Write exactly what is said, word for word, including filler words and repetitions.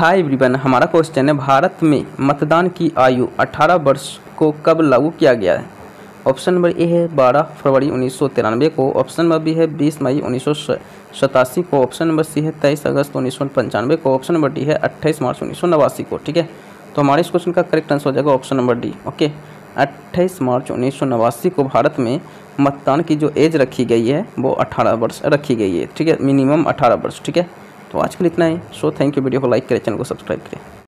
Hi everyone, हमारा question है भारत में मतदान की आयु अठारह वर्ष को कब लागू किया गया है। ऑप्शन नंबर ए है बारह फरवरी उन्नीस सौ तिरानवे को। ऑप्शन नंबर बी है बीस मई उन्नीस सौ सतासी को। ऑप्शन नंबर सी है तेईस अगस्त उन्नीस सौ पंचानवे को। ऑप्शन नंबर डी है अट्ठाईस मार्च उन्नीस सौ नवासी को। ठीक है, तो हमारे इस क्वेश्चन का करेक्ट आंसर हो जाएगा ऑप्शन नंबर डी। ओके, अट्ठाईस मार्च उन्नीस सौ नवासी को भारत में मतदान की जो एज रखी गई है वो अठारह वर्ष रखी गई है। ठीक है, मिनिमम अठारह वर्ष। ठीक है, तो आज के लिए इतना ही। So thank you. वीडियो को लाइक करें, चैनल को सब्सक्राइब करें।